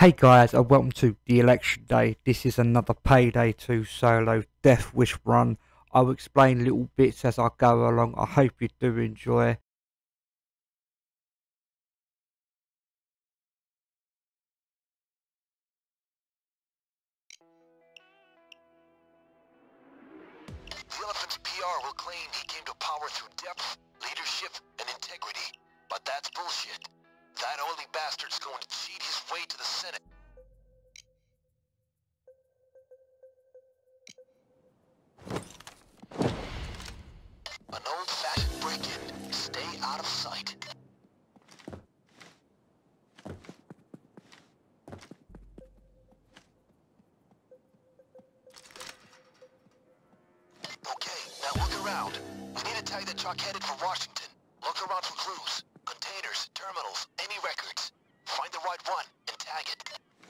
Hey guys, and welcome to the election day. This is another Payday 2 solo Death Wish run. I'll explain little bits as I go along. I hope you do enjoy. The Elephant's PR will claim he came to power through depth, leadership, and integrity. But that's bullshit. That oily bastard's going to cheat his way to the Senate. An old-fashioned break-in. Stay out of sight. Okay, now look around. We need to tag the truck headed for Washington. Look around for clues, containers, terminals, any records. Find the right one and tag it.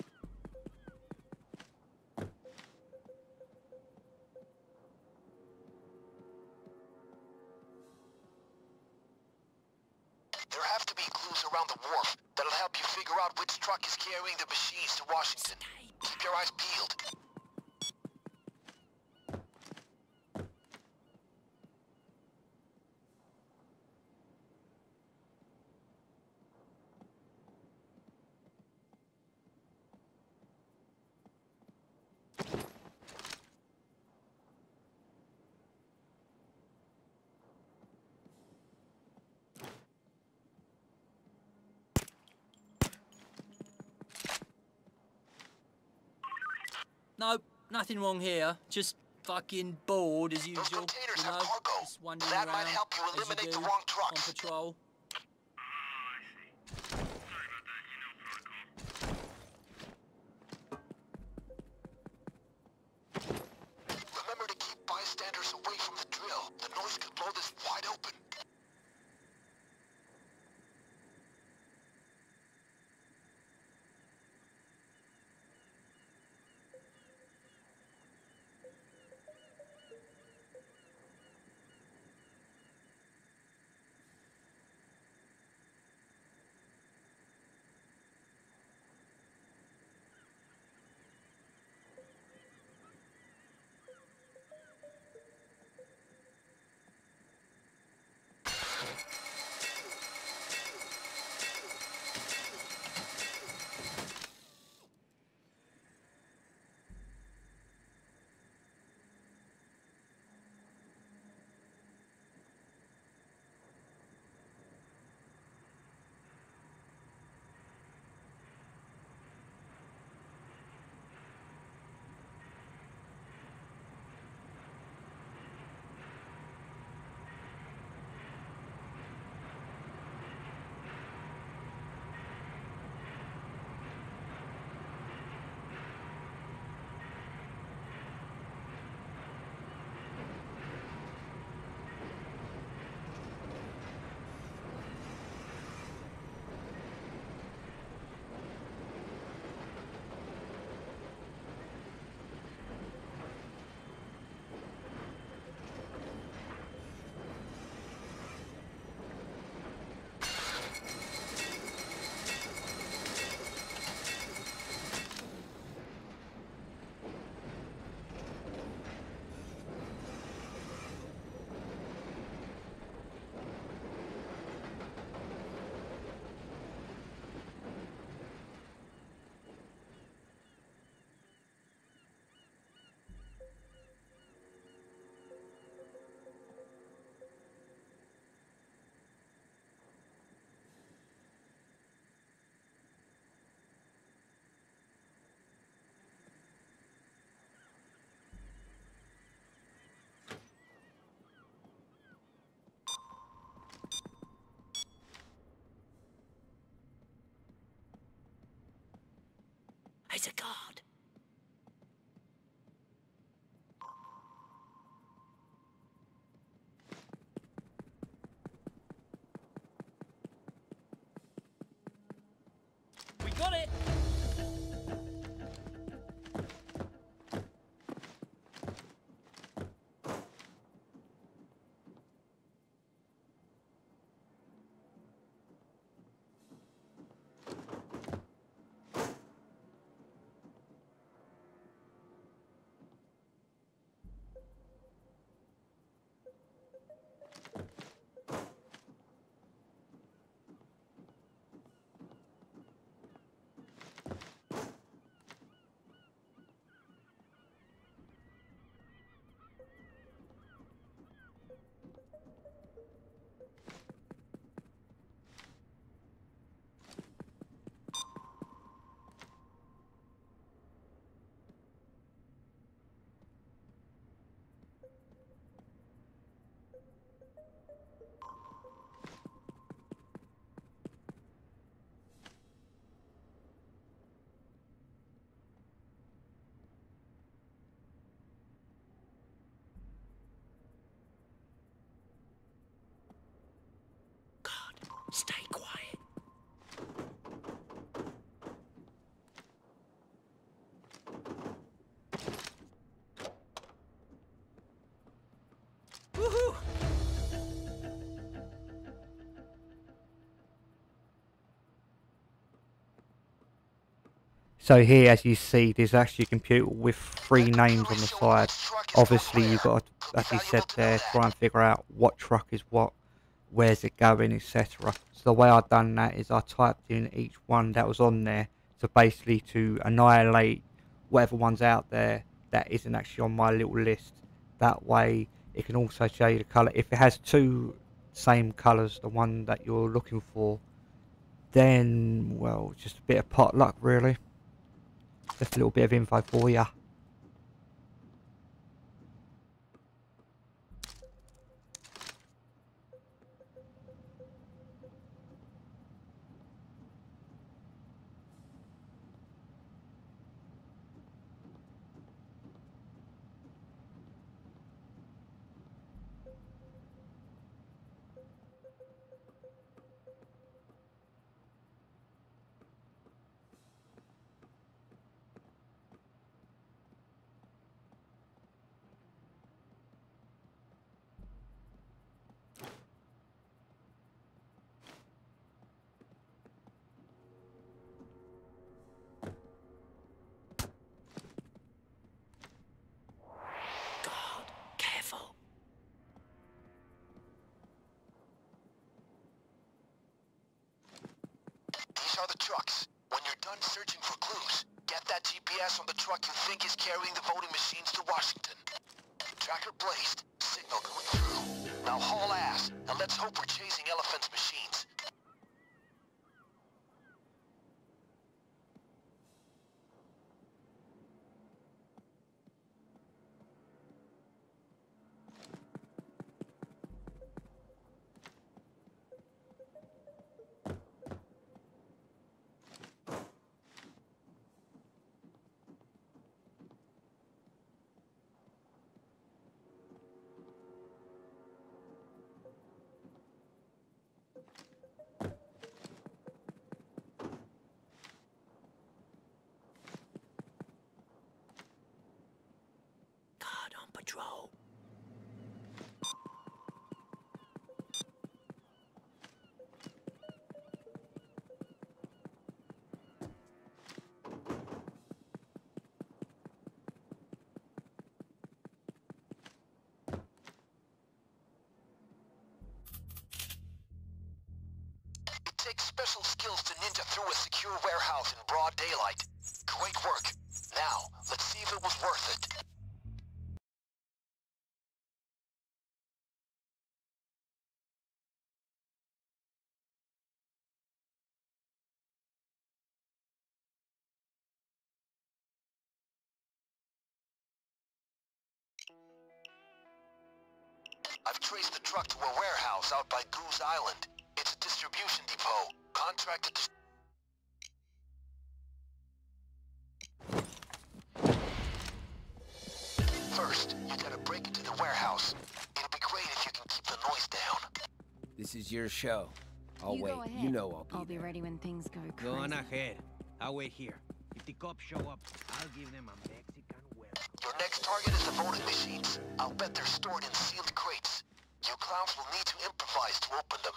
There have to be clues around the wharf that'll help you figure out which truck is carrying the machines to Washington. Keep your eyes peeled. Nope, nothing wrong here. Just fucking bored as usual. Those containers you know, have cargo. just wandering That around might help you as eliminate do the wrong on trucks. patrol. Remember to keep bystanders away from the drill. The noise could blow this wide open. It's a guard. We got it! Stay quiet. Woohoo! So here, as you see, there's actually a computer with 3 names on the side. Obviously, you've got to, as he said there, try and figure out what truck is what, where's it going, etc. So the way I've done that is I typed in each one that was on there, so basically to annihilate whatever one's out there that isn't actually on my little list. That way, it can also show you the colour. If it has 2 same colours, the one that you're looking for, then, well, it's just a bit of pot luck, really. Just a little bit of info for you. God, careful. These are the trucks. When you're done searching for clues, get that GPS on the truck you think is carrying the voting machines to Washington. Tracker placed, signal going through. Now haul ass, and let's hope we're chasing Elephant's machines. God on patrol. It takes special skills to ninja through a secure warehouse in broad daylight. Great work. Now, let's see if it was worth it. I've traced the truck to a warehouse out by Goose Island. It's a distribution depot, contracted to... First, you gotta break into the warehouse. It'll be great if you can keep the noise down. This is your show. I'll You wait. go ahead. You know I'll be ready when things go crazy. Go on ahead. I'll wait here. If the cops show up, I'll give them a Mexican welcome. Your next target is the voting machines. I'll bet they're stored in sealed crates. You clowns will need to improvise to open them.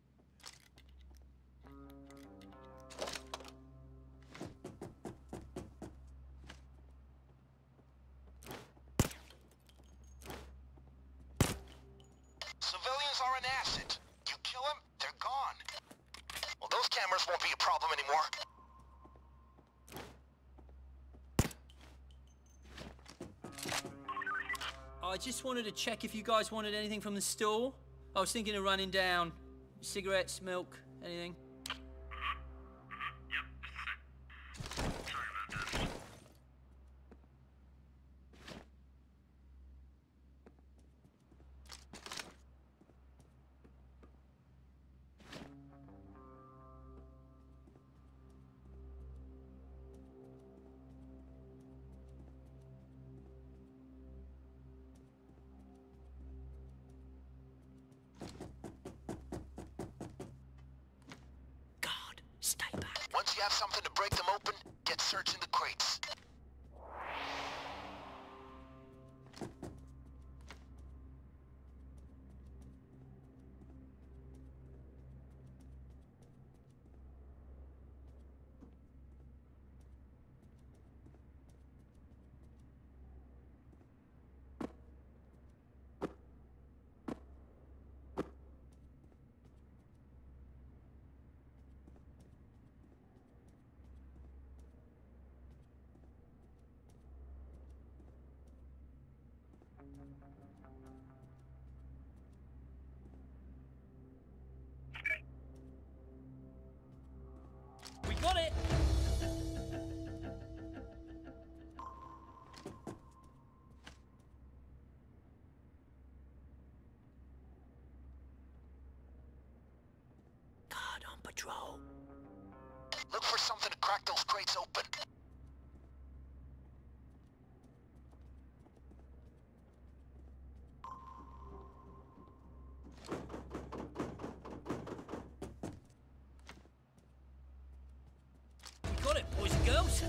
Civilians are an asset. You kill them, they're gone. Well, those cameras won't be a problem anymore. I just wanted to check if you guys wanted anything from the store. I was thinking of running down. Cigarettes, milk, anything. you have something to break them open, get searching the crates. We got it! Guard on patrol. Look for something to crack those crates open. We got it, boys and girls.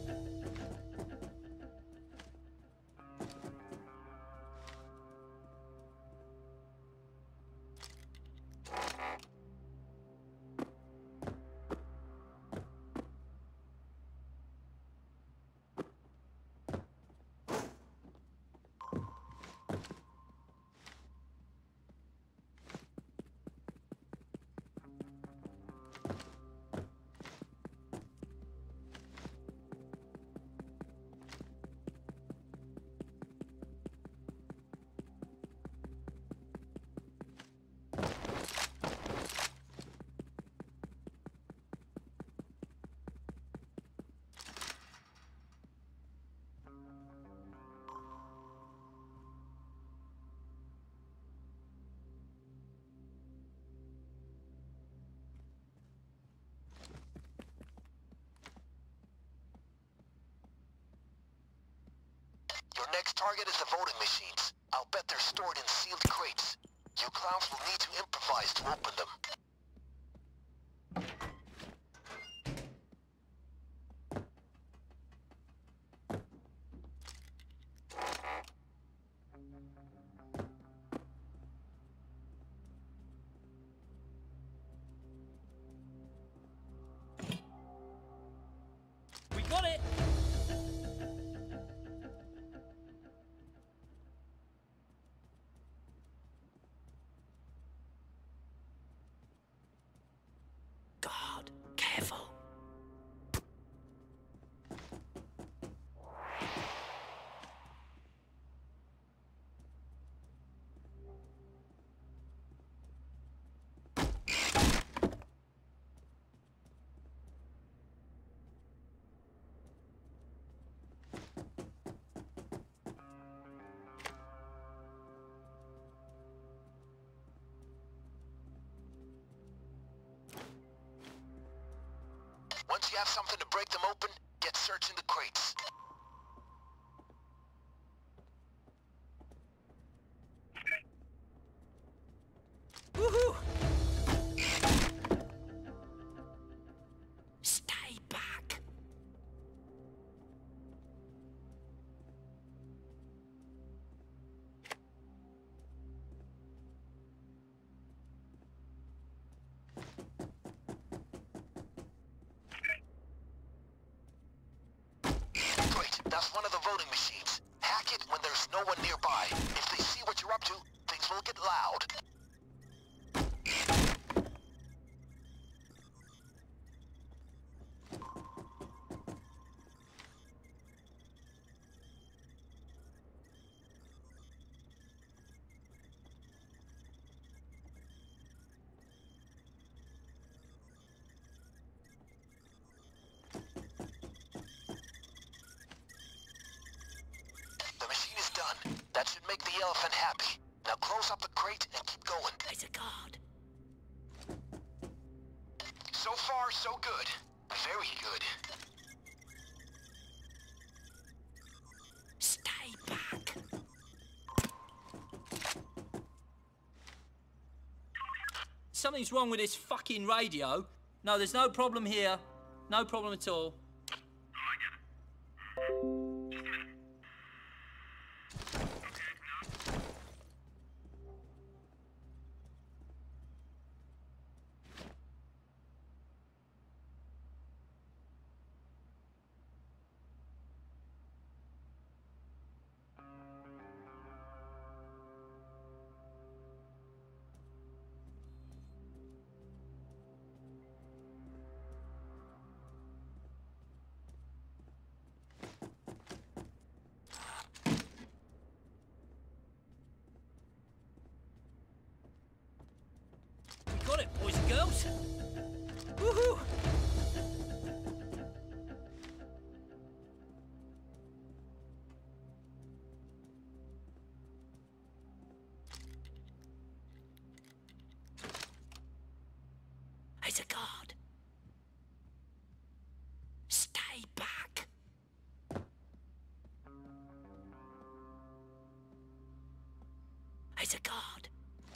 Your next target is the voting machines. I'll bet they're stored in sealed crates. You clowns will need to improvise to open them. We got it! God, careful. Once you have something to break them open, get searching the crates. Woohoo! Stay back. Great, that's one of the voting machines. Hack it when there's no one nearby. If they see what you're up to, things will get loud. The machine is done. That should make the elephant happy. Now close up the crate and keep going. There's a guard. So far, so good. Very good. Stay back. Something's wrong with this fucking radio. No, there's no problem here. No problem at all. We got it, boys and girls. Woohoo! It's a guard. Stay back. It's a guard.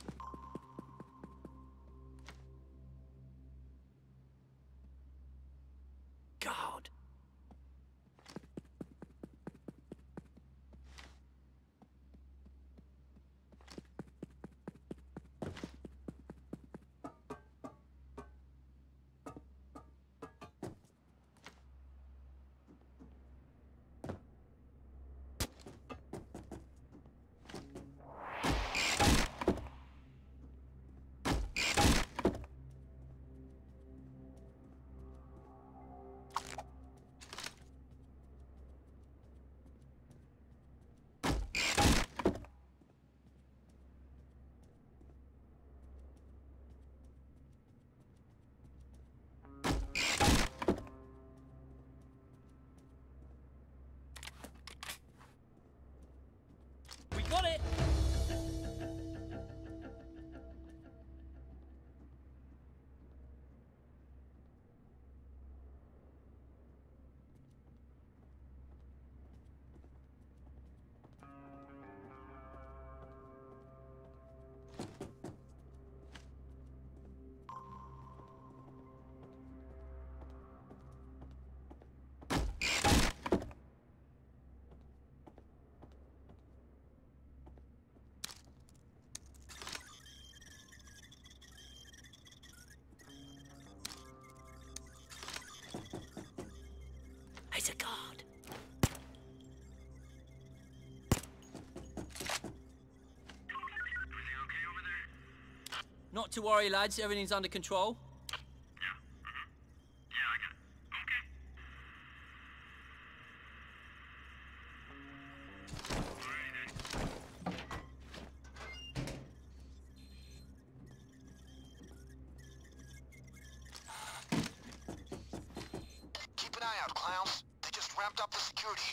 Guard. We got it. It's a guard. Not to worry, lads. Everything's under control. Keep an eye out, clowns. They just ramped up the security.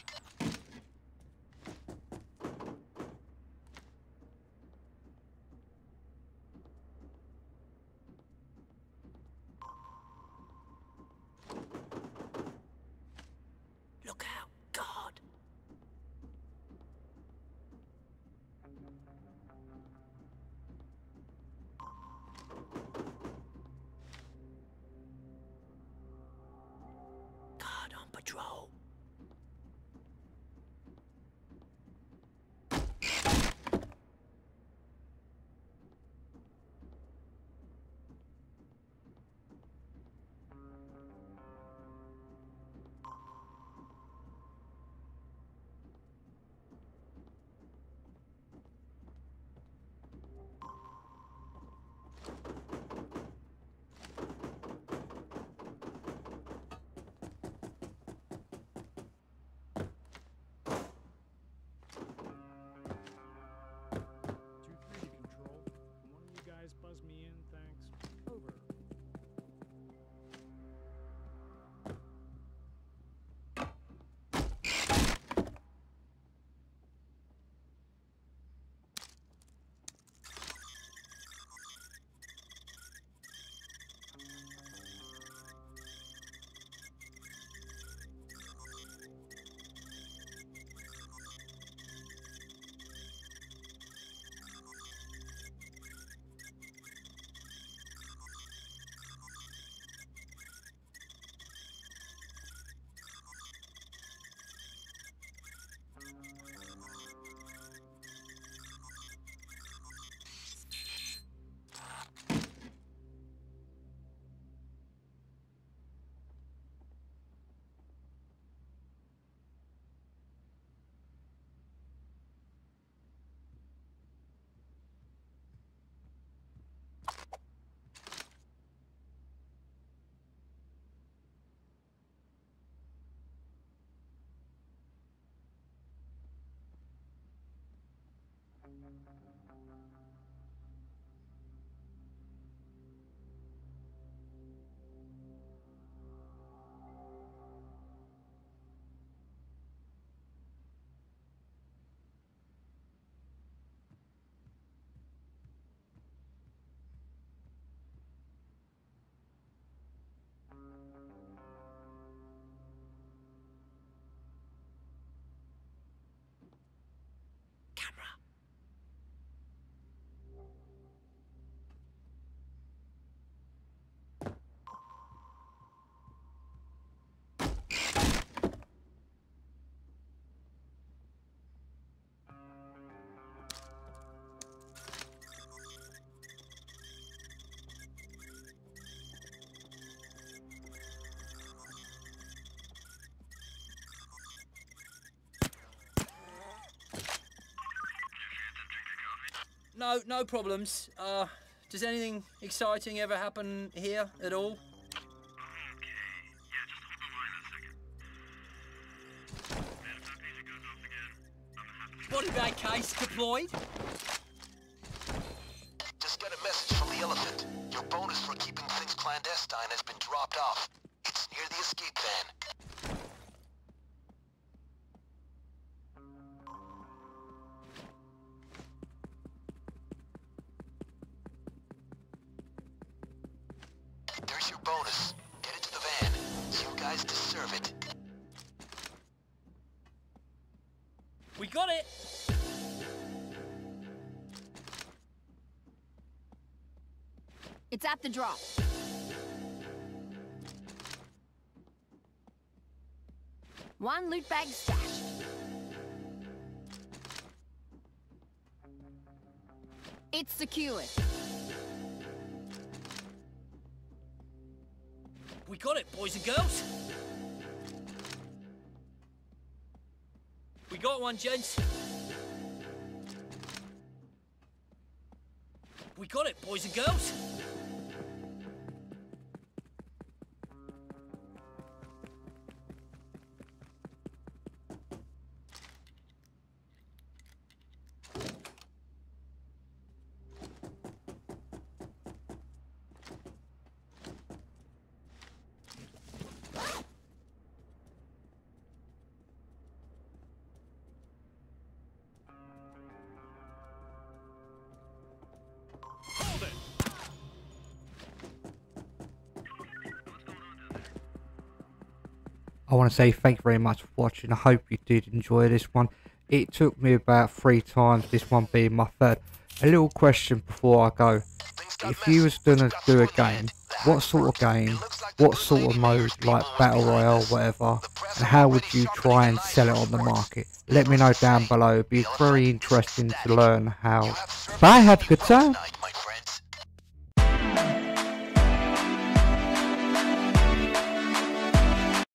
Look out, guard. Guard on patrol. no problems. Does anything exciting ever happen here at all? Body bag case deployed. Just got a message from the elephant. Your bonus for keeping things clandestine has been dropped off. It's near the escape van. There's your bonus. Get it to the van. You guys deserve it. We got it. It's at the drop. One loot bag stashed. It's secured. We got it, boys and girls. We got one, gents. We got it, boys and girls. I want to say thank you very much for watching. I hope you did enjoy this one. It took me about 3 times, this one being my third. A little question before I go. If you was going to do a game, what sort of game, what sort of mode, like Battle Royale, whatever, and how would you try and sell it on the market? Let me know down below. It'd be very interesting to learn how. Bye, have a good time.